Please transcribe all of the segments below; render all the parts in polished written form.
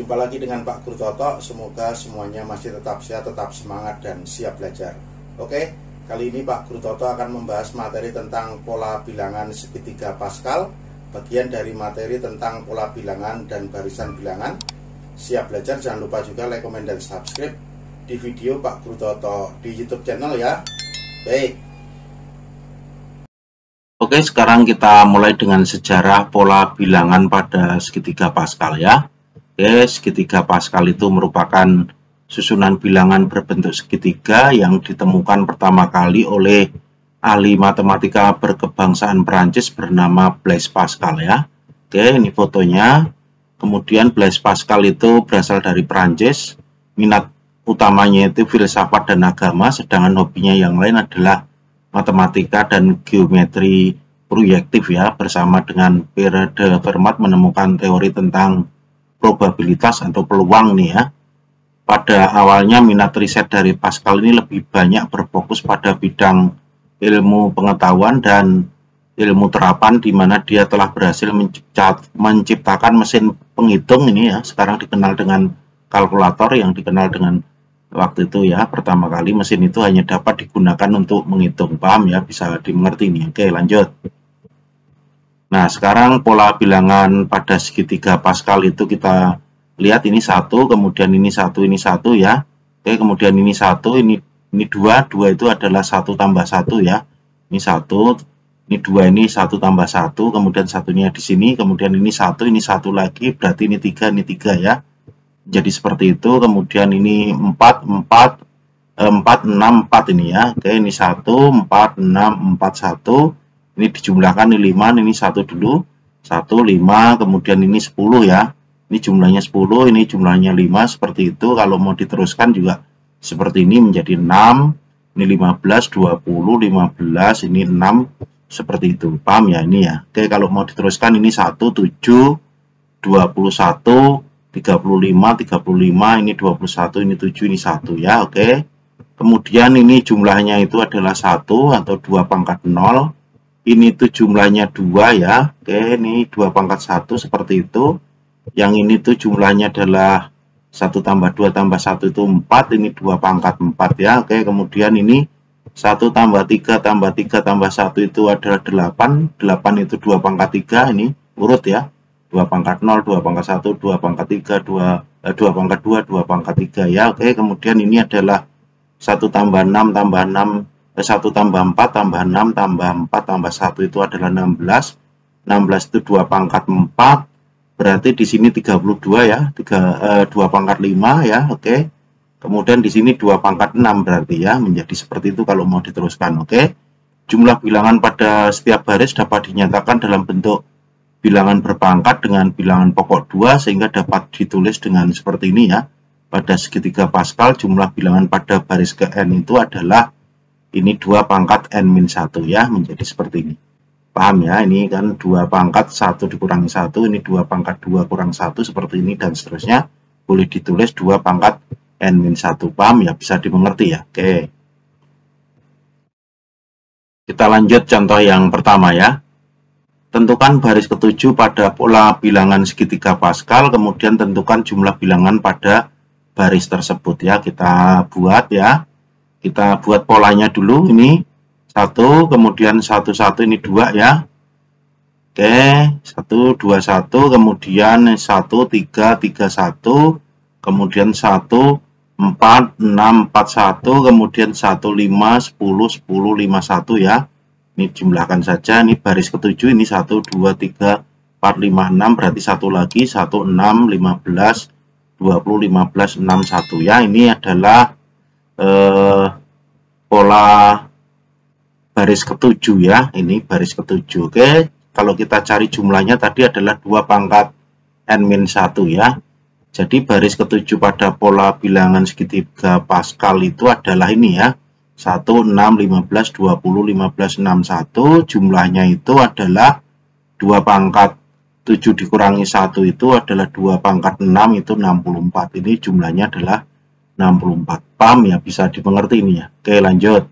Jumpa lagi dengan Pak Guru Toto. Semoga semuanya masih tetap sehat, tetap semangat, dan siap belajar. Oke, kali ini Pak Guru Toto akan membahas materi tentang pola bilangan segitiga Pascal, bagian dari materi tentang pola bilangan dan barisan bilangan. Siap belajar, jangan lupa juga like, komen, dan subscribe di video Pak Guru Toto di YouTube channel ya. Baik. Oke, sekarang kita mulai dengan sejarah pola bilangan pada segitiga Pascal ya. Oke, segitiga Pascal itu merupakan susunan bilangan berbentuk segitiga yang ditemukan pertama kali oleh ahli matematika berkebangsaan Perancis bernama Blaise Pascal ya. Oke, ini fotonya. Kemudian Blaise Pascal itu berasal dari Perancis. Minat utamanya itu filsafat dan agama, sedangkan hobinya yang lain adalah matematika dan geometri proyektif ya. Bersama dengan Pierre de Fermat menemukan teori tentang probabilitas atau peluang nih ya. Pada awalnya minat riset dari Pascal ini lebih banyak berfokus pada bidang ilmu pengetahuan dan ilmu terapan, di mana dia telah berhasil menciptakan mesin penghitung ini ya. Sekarang dikenal dengan kalkulator, yang dikenal dengan waktu itu ya, pertama kali mesin itu hanya dapat digunakan untuk menghitung. Paham ya, bisa dimengerti nih. Oke, lanjut. Nah, sekarang pola bilangan pada segitiga Pascal itu kita lihat, ini satu, kemudian ini satu, ini satu ya. Oke, kemudian ini satu, ini dua itu adalah 1 tambah 1 ya. Ini satu, ini dua, ini 1 tambah 1, kemudian satunya di sini, kemudian ini satu lagi, berarti ini tiga ya. Jadi seperti itu. Kemudian ini 4, 6, 4 ini ya. Oke, ini 1, 4, 6, 4, 1. Ini dijumlahkan, ini 5, ini 1 dulu. 1, 5, kemudian ini 10 ya. Ini jumlahnya 10, ini jumlahnya 5, seperti itu. Kalau mau diteruskan juga seperti ini, menjadi 6, ini 15, 20, 15, ini 6, seperti itu. Paham ya ini ya. Oke, kalau mau diteruskan ini 1, 7, 21, 35, 35, ini 21, ini 7, ini 1 ya. Oke. Kemudian ini jumlahnya itu adalah 1 atau 2 pangkat 0. Ini tuh jumlahnya 2 ya. Oke, ini 2 pangkat 1 seperti itu. Yang ini tuh jumlahnya adalah 1 tambah 2 tambah 1 itu 4. Ini 2 pangkat 4 ya. Oke, kemudian ini 1 tambah 3 tambah 3 tambah 1 itu adalah 8. 8 itu 2 pangkat 3. Ini urut ya. 2 pangkat 0, 2 pangkat 1, 2 pangkat 3, 2 pangkat 2, 2 pangkat 3 ya. Oke, kemudian ini adalah 1 tambah 6 tambah 6, 1 tambah 4 tambah 6 tambah 4 tambah 1 itu adalah 16. 16 itu 2 pangkat 4. Berarti di sini 32 ya. 2 pangkat 5 ya. Oke. Kemudian di sini 2 pangkat 6 berarti ya. Menjadi seperti itu kalau mau diteruskan. Oke. Jumlah bilangan pada setiap baris dapat dinyatakan dalam bentuk bilangan berpangkat dengan bilangan pokok 2, sehingga dapat ditulis dengan seperti ini ya. Pada segitiga Pascal, jumlah bilangan pada baris ke n itu adalah ini 2 pangkat n-1 ya, menjadi seperti ini. Paham ya, ini kan 2 pangkat 1 dikurangi 1, ini 2 pangkat 2 kurang 1, seperti ini dan seterusnya. Boleh ditulis 2 pangkat n-1. Paham ya, bisa dimengerti ya. Oke. Kita lanjut contoh yang pertama ya. Tentukan baris ketujuh pada pola bilangan segitiga Pascal, kemudian tentukan jumlah bilangan pada baris tersebut ya. Kita buat ya. Kita buat polanya dulu, ini 1, kemudian 1, 1, ini 2 ya. Oke, 1, 2, 1, kemudian 1, 3, 3, 1, kemudian 1, 4, 6, 4, 1, kemudian 1, 5, 10, 10, 5, 1 ya. Ini jumlahkan saja, ini baris ketujuh, ini 1, 2, 3, 4, 5, 6, berarti 1 lagi, 1, 6, 15, 20, 15, 6, 1 ya. Ini adalah pola baris ketujuh ya, ini baris ketujuh. Oke, kalau kita cari jumlahnya tadi adalah 2 pangkat n-1 ya. Jadi baris ketujuh pada pola bilangan segitiga Pascal itu adalah ini ya. 1, 6, 15, 20, 15, 6, 1. Jumlahnya itu adalah 2 pangkat 7 dikurangi 1 itu adalah 2 pangkat 6, itu 64. Ini jumlahnya adalah 64. Paham ya, bisa dimengerti ini ya. Oke, lanjut.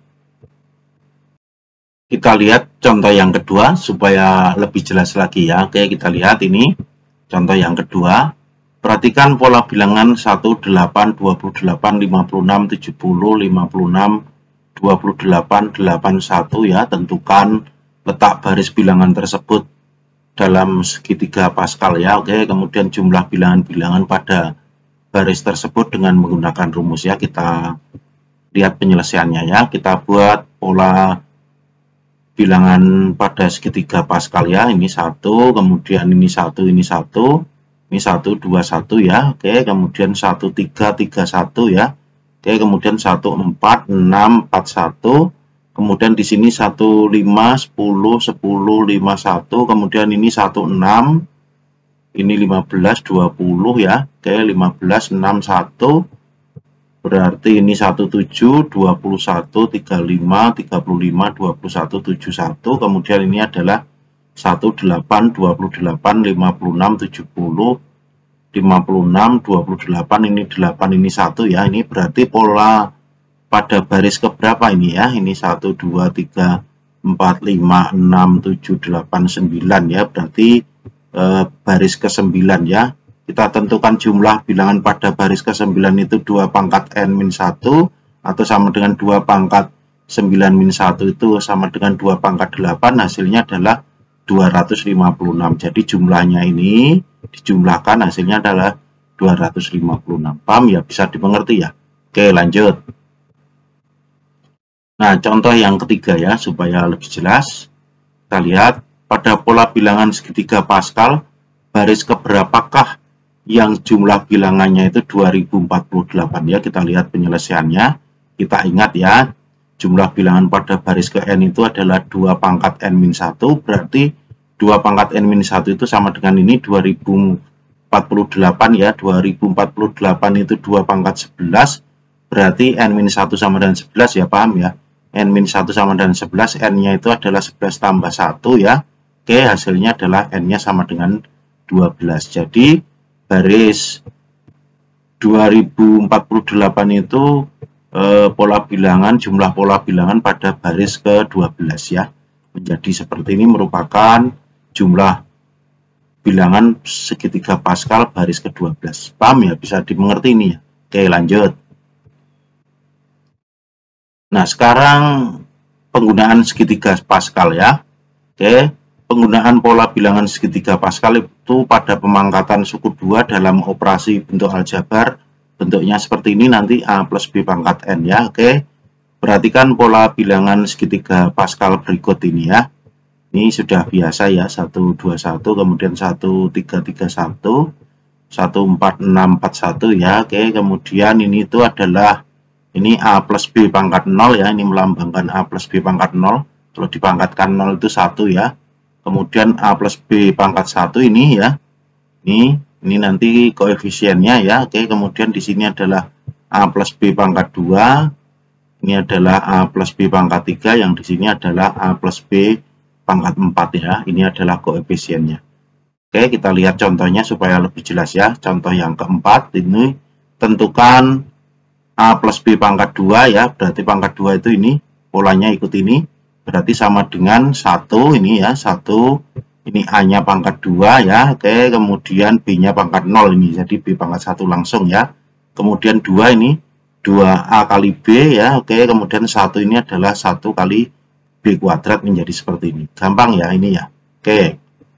Kita lihat contoh yang kedua supaya lebih jelas lagi ya. Oke, kita lihat ini contoh yang kedua. Perhatikan pola bilangan 18, 28, 56, 70, 56, 28, 81 ya. Tentukan letak baris bilangan tersebut dalam segitiga Pascal ya. Oke, kemudian jumlah bilangan-bilangan pada baris tersebut dengan menggunakan rumus ya. Kita lihat penyelesaiannya ya. Kita buat pola bilangan pada segitiga Pascal ya. Ini 1, kemudian ini 1, ini 1. Ini 1, 2, 1 ya. Oke, kemudian 1, 3, 3, 1 ya. Oke, kemudian 1, 4, 6, 4, 1. Kemudian di sini 1, 5, 10, 10, 5, 1. Kemudian ini 1, 6. Ini 15, 20 ya. Oke, 15, 6, 1. Berarti ini 1, 7, 21, 35, 35, 21, 71. Kemudian ini adalah 1, 8, 28, 56, 70, 56, 28, ini 8, ini 1 ya. Ini berarti pola pada baris keberapa ini ya. Ini 1, 2, 3, 4, 5, 6, 7, 8, 9 ya. Berarti baris ke-9 ya. Kita tentukan jumlah bilangan pada baris ke-9 itu 2 pangkat n-1 atau sama dengan 2 pangkat 9-1 itu sama dengan 2 pangkat 8. Hasilnya adalah 256. Jadi jumlahnya ini dijumlahkan hasilnya adalah 256. Paham ya? Bisa dimengerti ya? Oke, lanjut. Nah, contoh yang ketiga ya, supaya lebih jelas. Kita lihat pada pola bilangan segitiga Pascal, baris keberapakah yang jumlah bilangannya itu 2048 ya. Kita lihat penyelesaiannya. Kita ingat ya, jumlah bilangan pada baris ke n itu adalah 2 pangkat n-1, berarti 2 pangkat n-1 itu sama dengan ini 2048 ya. 2048 itu 2 pangkat 11, berarti n-1 sama dengan 11 ya, paham ya. n-1 sama dengan 11, n-nya itu adalah 11 tambah 1 ya. Oke, hasilnya adalah n-nya sama dengan 12. Jadi baris 2048 itu pola bilangan, jumlah pola bilangan pada baris ke-12 ya. Menjadi seperti ini merupakan jumlah bilangan segitiga Pascal baris ke-12. Paham ya? Bisa dimengerti ini ya. Oke, lanjut. Nah, sekarang penggunaan segitiga Pascal ya. Oke, penggunaan pola bilangan segitiga Pascal itu pada pemangkatan suku 2 dalam operasi bentuk aljabar. Bentuknya seperti ini nanti A plus B pangkat N ya. Oke, perhatikan pola bilangan segitiga Pascal berikut ini ya. Ini sudah biasa ya, 1, 2, 1, kemudian 1, 3, 3, 1, 1, 4, 6, 4, 1 ya. Oke, kemudian ini itu adalah ini A plus B pangkat 0 ya. Ini melambangkan A plus B pangkat 0. Kalau dipangkatkan 0 itu 1 ya. Kemudian A plus B pangkat 1 ini ya. Ini nanti koefisiennya ya. Oke, kemudian di sini adalah A plus B pangkat 2. Ini adalah A plus B pangkat 3. Yang di sini adalah A plus B pangkat 4 ya. Ini adalah koefisiennya. Oke, kita lihat contohnya supaya lebih jelas ya. Contoh yang keempat ini tentukan A plus B pangkat 2 ya. Berarti pangkat 2 itu ini polanya ikut ini. Berarti sama dengan 1 ini ya. 1 ini A-nya pangkat 2 ya. Oke, kemudian B-nya pangkat 0 ini. Jadi B pangkat 1 langsung ya. Kemudian 2 ini 2A kali B ya. Oke, kemudian 1 ini adalah 1 kali B kuadrat menjadi seperti ini. Gampang ya ini ya. Oke.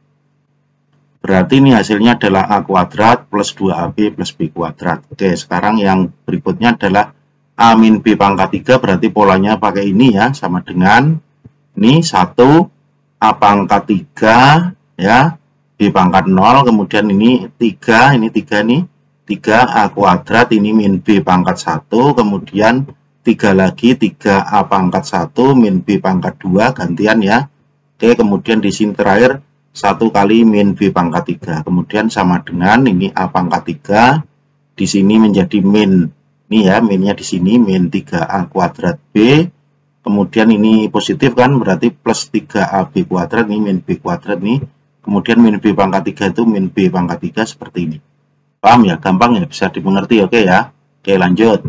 Berarti ini hasilnya adalah A kuadrat plus 2AB plus B kuadrat. Oke, sekarang yang berikutnya adalah A min B pangkat 3. Berarti polanya pakai ini ya. Sama dengan ini 1 A pangkat 3 ya. B pangkat 0. Kemudian ini 3. Ini 3 nih. 3A kuadrat. Ini min B pangkat 1. Kemudian 3 lagi 3A pangkat 1 min B pangkat 2 gantian ya. Oke, kemudian di sini terakhir 1 kali min B pangkat 3. Kemudian sama dengan ini A pangkat 3 di sini menjadi min. Ini ya, minnya di sini min 3A kuadrat B. Kemudian ini positif kan, berarti plus 3AB kuadrat ini min B kuadrat nih. Kemudian min B pangkat 3 itu min B pangkat 3 seperti ini. Paham ya? Gampang ya, bisa dimengerti. Oke ya. Oke, lanjut.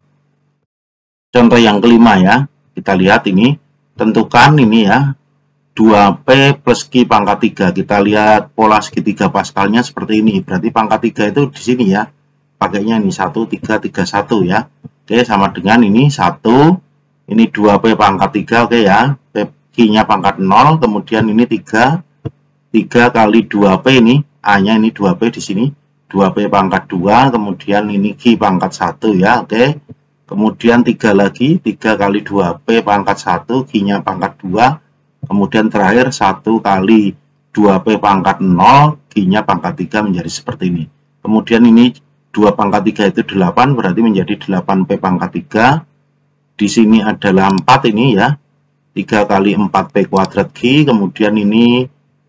Contoh yang kelima ya, kita lihat ini, tentukan ini ya, 2P plus Q pangkat 3. Kita lihat pola segitiga Pascalnya seperti ini. Berarti pangkat 3 itu di sini ya. Pakainya ini 1, 3, 3, 1 ya. Oke, sama dengan ini 1. Ini 2P pangkat 3, oke ya. Q-nya pangkat 0. Kemudian ini 3 kali 2P ini. A-nya ini 2P di sini. 2P pangkat 2. Kemudian ini Q pangkat 1 ya. Oke. Kemudian 3 lagi. 3 kali 2P pangkat 1. Q-nya pangkat 2. Kemudian terakhir 1 kali 2P pangkat 0, Q-nya pangkat 3 menjadi seperti ini. Kemudian ini 2 pangkat 3 itu 8, berarti menjadi 8P pangkat 3. Di sini adalah 4 ini ya. 3 kali 4P kuadrat Q, kemudian ini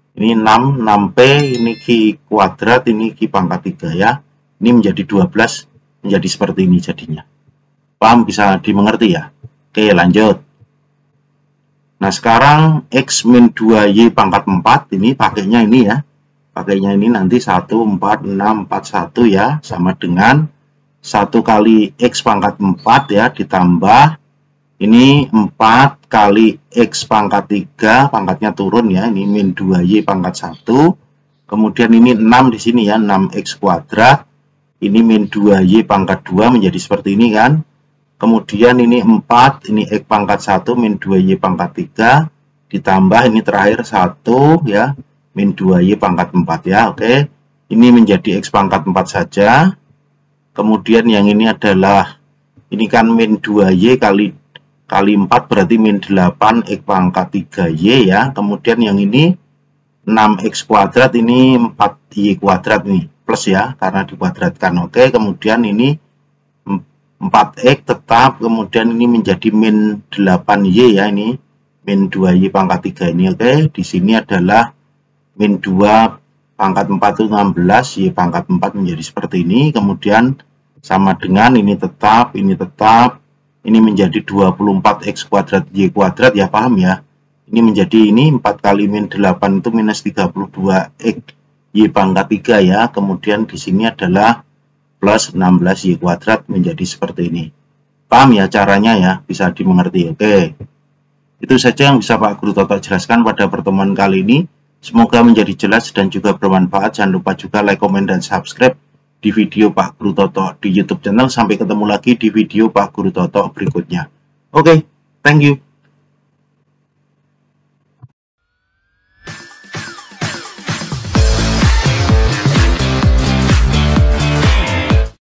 6P, ini Q kuadrat, ini Q pangkat 3 ya. Ini menjadi 12, menjadi seperti ini jadinya. Paham, bisa dimengerti ya? Oke, lanjut. Nah, sekarang X min 2Y pangkat 4, ini pakainya ini ya. Pakainya ini nanti 1, 4, 6, 4, 1 ya. Sama dengan 1 kali X pangkat 4 ya, ditambah. Ini 4 kali X pangkat 3, pangkatnya turun ya. Ini min 2Y pangkat 1. Kemudian ini 6 di sini ya, 6X kuadrat. Ini min 2Y pangkat 2 menjadi seperti ini kan. Kemudian ini 4, ini X pangkat 1, min 2Y pangkat 3, ditambah ini terakhir 1 ya, min 2Y pangkat 4 ya, oke. Ini menjadi X pangkat 4 saja. Kemudian yang ini adalah, ini kan min 2Y kali 4 berarti min 8 X pangkat 3Y ya. Kemudian yang ini 6X kuadrat, ini 4Y kuadrat nih, plus ya, karena dikuadratkan, oke. Kemudian ini 4X tetap, kemudian ini menjadi min 8Y ya, ini min 2Y pangkat 3 ini, oke. Di sini adalah min 2 pangkat 4 itu 16, Y pangkat 4 menjadi seperti ini. Kemudian sama dengan ini tetap, ini menjadi 24X kuadrat Y kuadrat ya, paham ya. Ini menjadi ini 4 kali min 8 itu minus 32X Y pangkat 3 ya. Kemudian di sini adalah plus 16Y kuadrat menjadi seperti ini. Paham ya caranya ya, bisa dimengerti. Oke. Itu saja yang bisa Pak Guru Toto jelaskan pada pertemuan kali ini. Semoga menjadi jelas dan juga bermanfaat. Jangan lupa juga like, komen, dan subscribe di video Pak Guru Toto di YouTube channel. Sampai ketemu lagi di video Pak Guru Toto berikutnya. Oke, thank you.